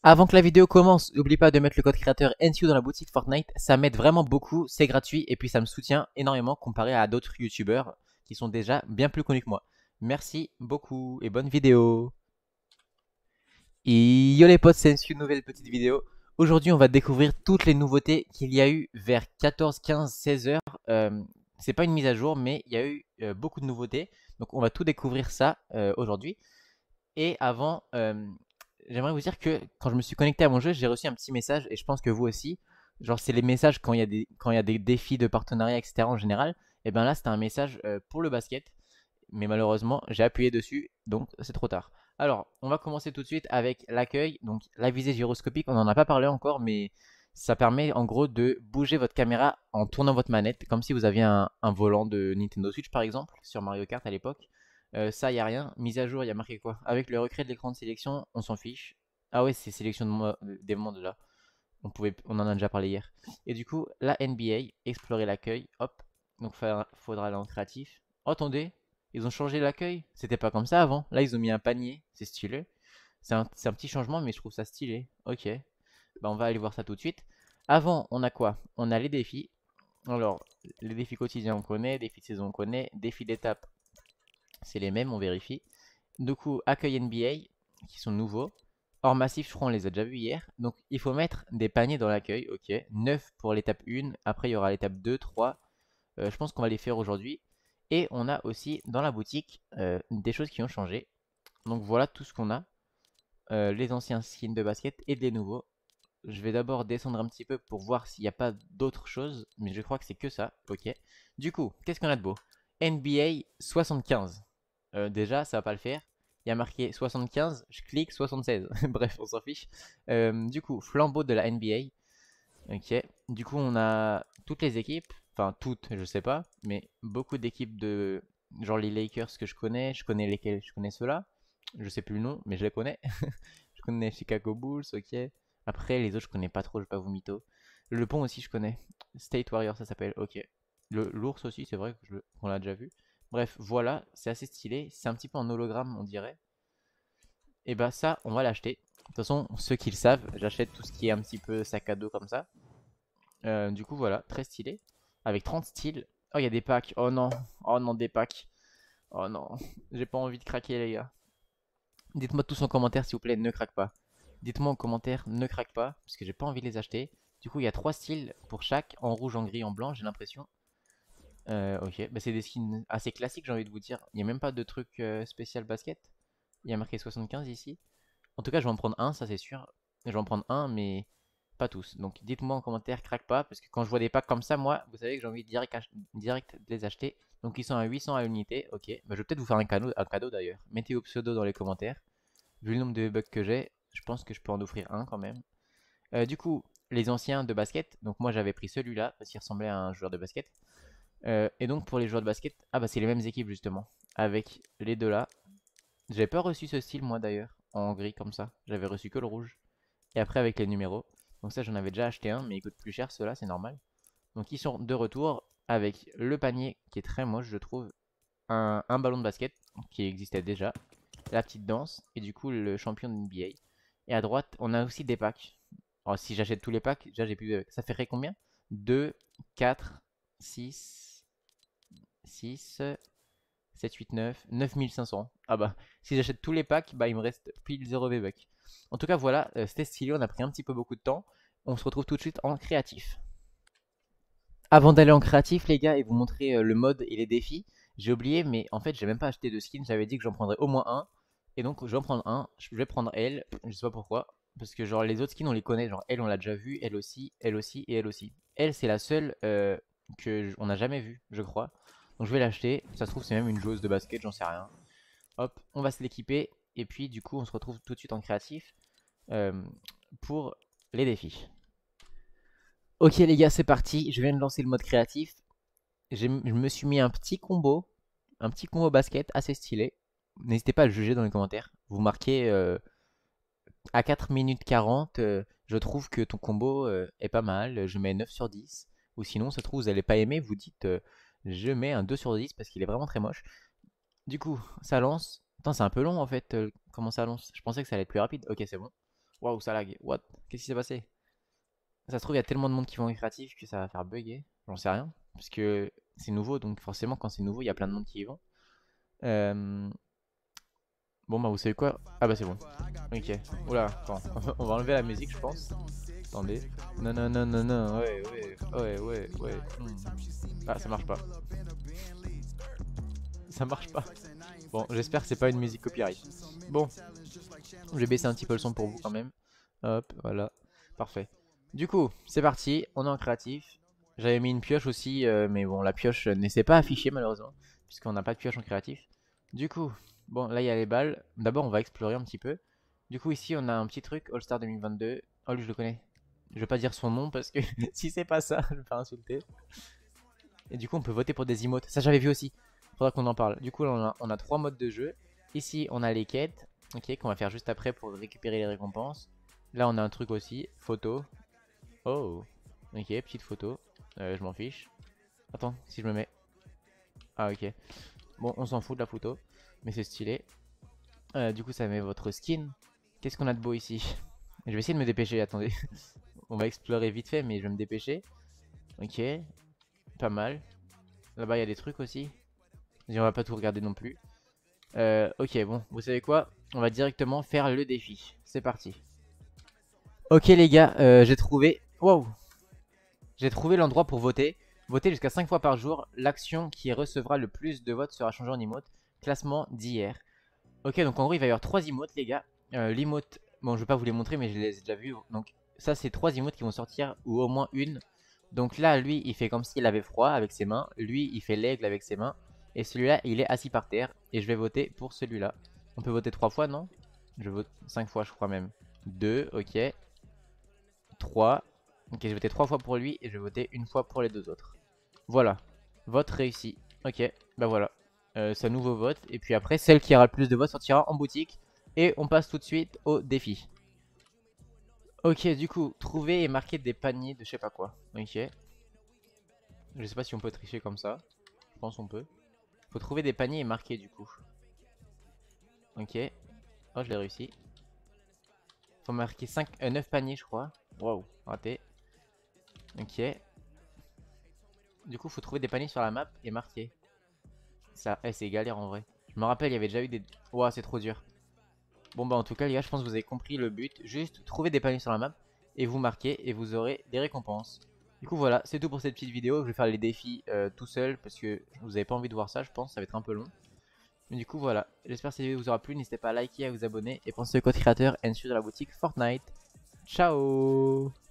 Avant que la vidéo commence, n'oublie pas de mettre le code créateur NCU dans la boutique Fortnite, ça m'aide vraiment beaucoup, c'est gratuit et puis ça me soutient énormément comparé à d'autres youtubeurs qui sont déjà bien plus connus que moi. Merci beaucoup et bonne vidéo. Et yo les potes, c'est NCU, une nouvelle petite vidéo. Aujourd'hui on va découvrir toutes les nouveautés qu'il y a eu vers 14, 15, 16 heures. C'est pas une mise à jour mais il y a eu beaucoup de nouveautés. Donc on va tout découvrir ça aujourd'hui. Et avant, j'aimerais vous dire que quand je me suis connecté à mon jeu, j'ai reçu un petit message et je pense que vous aussi. Genre, c'est les messages quand il y a des défis de partenariat, etc. en général. Et bien là, c'était un message pour le basket. Mais malheureusement, j'ai appuyé dessus, donc c'est trop tard. Alors, on va commencer tout de suite avec l'accueil. Donc, la visée gyroscopique, on n'en a pas parlé encore, mais ça permet en gros de bouger votre caméra en tournant votre manette, comme si vous aviez un volant de Nintendo Switch par exemple, sur Mario Kart à l'époque. Ça, y a rien. Mise à jour, il y a marqué quoi? Avec le recret de l'écran de sélection, on s'en fiche. Ah ouais, c'est sélection des mondes là. On en a déjà parlé hier. Et du coup, la NBA, explorer l'accueil, hop. Donc, faudra aller en créatif. Oh, attendez, ils ont changé l'accueil. C'était pas comme ça avant. Là, ils ont mis un panier. C'est stylé. C'est un petit changement, mais je trouve ça stylé. Ok. Bah, on va aller voir ça tout de suite. Avant, on a quoi? On a les défis. Alors, les défis quotidiens, on connaît. Défis de saison, on connaît. Défis d'étape, c'est les mêmes, on vérifie. Du coup, accueil NBA, qui sont nouveaux. Hors massif, je crois, on les a déjà vus hier. Donc, il faut mettre des paniers dans l'accueil, ok. 9 pour l'étape 1. Après, il y aura l'étape 2, 3. Je pense qu'on va les faire aujourd'hui. Et on a aussi dans la boutique des choses qui ont changé. Donc, voilà tout ce qu'on a. Les anciens skins de basket et des nouveaux. Je vais d'abord descendre un petit peu pour voir s'il n'y a pas d'autres choses. Mais je crois que c'est que ça, ok. Du coup, qu'est-ce qu'on a de beau? NBA 75. Déjà, ça va pas le faire. Il y a marqué 75, je clique 76. Bref, on s'en fiche. Du coup, flambeau de la NBA. Ok. Du coup, on a toutes les équipes. Enfin, toutes, je sais pas. Mais beaucoup d'équipes de. Genre les Lakers que je connais. Je connais lesquels. Je connais ceux-là. Je sais plus le nom, mais je les connais. Je connais Chicago Bulls, ok. Après, les autres, je connais pas trop, je vais pas vous mytho. Le pont aussi, je connais. State Warrior, ça s'appelle, ok. L'ours aussi, c'est vrai qu'on l'a déjà vu. Bref, voilà, c'est assez stylé. C'est un petit peu en hologramme, on dirait. Et bah ça, on va l'acheter. De toute façon, ceux qui le savent, j'achète tout ce qui est un petit peu sac à dos comme ça. Du coup, voilà, très stylé. Avec 30 styles. Oh, il y a des packs. Oh non. Oh non, des packs. Oh non. J'ai pas envie de craquer, les gars. Dites-moi tous en commentaire, s'il vous plaît, ne craque pas. Dites-moi en commentaire, ne craque pas, parce que j'ai pas envie de les acheter. Du coup, il y a 3 styles pour chaque, en rouge, en gris, en blanc, j'ai l'impression. Ok, bah, c'est des skins assez classiques, j'ai envie de vous dire. Il n'y a même pas de truc spécial basket. Il y a marqué 75 ici. En tout cas, je vais en prendre un, ça c'est sûr. Je vais en prendre un, mais pas tous. Donc dites-moi en commentaire, craque pas, parce que quand je vois des packs comme ça, moi, vous savez que j'ai envie de direct de les acheter. Donc ils sont à 800 à l'unité, ok. Bah, je vais peut-être vous faire un cadeau d'ailleurs. Mettez vos pseudos dans les commentaires. Vu le nombre de bugs que j'ai, je pense que je peux en offrir un quand même. Du coup, les anciens de basket, donc moi j'avais pris celui-là, parce qu'il ressemblait à un joueur de basket. Et donc pour les joueurs de basket, ah bah c'est les mêmes équipes justement, avec les deux là. J'avais pas reçu ce style moi d'ailleurs, en gris comme ça. J'avais reçu que le rouge. Et après avec les numéros. Donc ça j'en avais déjà acheté un, mais il coûte plus cher ceux-là, c'est normal. Donc ils sont de retour avec le panier qui est très moche je trouve. Un ballon de basket qui existait déjà. La petite danse. Et du coup le champion de NBA. Et à droite on a aussi des packs. Alors si j'achète tous les packs, déjà j'ai plus... Ça ferait combien? 2, 4, 6, 6, 7, 8, 9, 9500. Ah bah, si j'achète tous les packs, bah il me reste pile 0 V-Bucks. En tout cas, voilà, c'était stylé, on a pris un petit peu beaucoup de temps. On se retrouve tout de suite en créatif. Avant d'aller en créatif, les gars, et vous montrer le mode et les défis, j'ai oublié, mais en fait, j'ai même pas acheté de skin. J'avais dit que j'en prendrais au moins un. Et donc, je vais en prendre un. Je vais prendre elle, je sais pas pourquoi. Parce que, genre, les autres skins, on les connaît. Genre, elle, on l'a déjà vu, elle aussi, elle aussi et elle aussi. Elle, c'est la seule on n'a jamais vue, je crois. Donc, je vais l'acheter. Ça se trouve, c'est même une joueuse de basket, j'en sais rien. Hop, on va se l'équiper. Et puis, du coup, on se retrouve tout de suite en créatif euh, pour les défis. Ok, les gars, c'est parti. Je viens de lancer le mode créatif. Je me suis mis un petit combo basket assez stylé. N'hésitez pas à le juger dans les commentaires. Vous marquez à 4 minutes 40, je trouve que ton combo est pas mal. Je mets 9 sur 10. Ou sinon, ça se trouve, vous n'allez pas aimer. Vous dites, je mets un 2 sur 10 parce qu'il est vraiment très moche. Du coup, ça lance. Attends, c'est un peu long en fait. Comment ça lance? Je pensais que ça allait être plus rapide. Ok, c'est bon. Waouh, ça lag. What? Qu'est-ce qui s'est passé? Ça se trouve, il y a tellement de monde qui vont en créatif que ça va faire bugger. J'en sais rien. Parce que c'est nouveau, donc forcément, quand c'est nouveau, il y a plein de monde qui y vont. Euh, Bon, bah, vous savez quoi? Ah, bah, c'est bon. Ok. Oula, attends. On va enlever la musique, je pense. Attendez. Non, non, non, non, non. Ouais, ouais, ouais, ouais, ouais. Ah, ça marche pas. Ça marche pas. Bon, j'espère que c'est pas une musique copyright. Bon, je vais baisser un petit peu le son pour vous quand même. Hop, voilà. Parfait. Du coup, c'est parti. On est en créatif. J'avais mis une pioche aussi, mais bon, la pioche ne s'est pas affichée malheureusement, puisqu'on n'a pas de pioche en créatif. Du coup, bon, là il y a les balles. D'abord, on va explorer un petit peu. Du coup, ici, on a un petit truc, All Star 2022. Oh, lui, je le connais. Je vais pas dire son nom parce que si c'est pas ça, je vais me faire insulter. Et du coup, on peut voter pour des emotes. Ça, j'avais vu aussi. Faudra qu'on en parle. Du coup, là, on a 3 modes de jeu. Ici, on a les quêtes, ok, qu'on va faire juste après pour récupérer les récompenses. Là, on a un truc aussi, photo. Oh, ok, petite photo. Je m'en fiche. Attends, si je me mets. Ah, ok. Bon, on s'en fout de la photo, mais c'est stylé. Du coup, ça met votre skin. Qu'est-ce qu'on a de beau ici? Je vais essayer de me dépêcher, attendez. On va explorer vite fait, mais je vais me dépêcher. Ok, pas mal. Là-bas, il y a des trucs aussi. On va pas tout regarder non plus. Ok, bon, vous savez quoi? On va directement faire le défi. C'est parti. Ok les gars, j'ai trouvé... Wow. J'ai trouvé l'endroit pour voter. Voter jusqu'à 5 fois par jour. L'action qui recevra le plus de votes sera changée en emote. Classement d'hier. Ok, donc en gros, il va y avoir 3 emotes, les gars. L'emote, bon, je vais pas vous les montrer, mais je les ai déjà vus. Donc, ça, c'est 3 emotes qui vont sortir, ou au moins une. Donc là, lui, il fait comme s'il avait froid avec ses mains. Lui, il fait l'aigle avec ses mains. Et celui-là, il est assis par terre. Et je vais voter pour celui-là. On peut voter 3 fois, non? Je vote 5 fois, je crois même. 2, ok. 3. Ok, je vais voter 3 fois pour lui et je vais voter une fois pour les deux autres. Voilà. Vote réussi. Ok, bah voilà. C'est un nouveau vote. Et puis après, celle qui aura le plus de votes sortira en boutique. Et on passe tout de suite au défi. Ok, du coup, trouver et marquer des paniers de je sais pas quoi. Ok. Je sais pas si on peut tricher comme ça. Je pense qu'on peut. Faut trouver des paniers et marquer du coup. Ok. Oh, je l'ai réussi. Faut marquer 9 paniers, je crois. Waouh, raté. Ok. Du coup, faut trouver des paniers sur la map et marquer. Ça, c'est galère en vrai. Je me rappelle, il y avait déjà eu des... Ouah, c'est trop dur. Bon bah en tout cas les gars, je pense que vous avez compris le but. Juste trouver des paniers sur la map et vous marquez et vous aurez des récompenses. Du coup voilà, c'est tout pour cette petite vidéo. Je vais faire les défis tout seul parce que vous avez pas envie de voir ça, je pense. Ça va être un peu long. Mais du coup voilà, j'espère que cette vidéo vous aura plu. N'hésitez pas à liker, à vous abonner et pensez au code créateur and sur la boutique Fortnite. Ciao.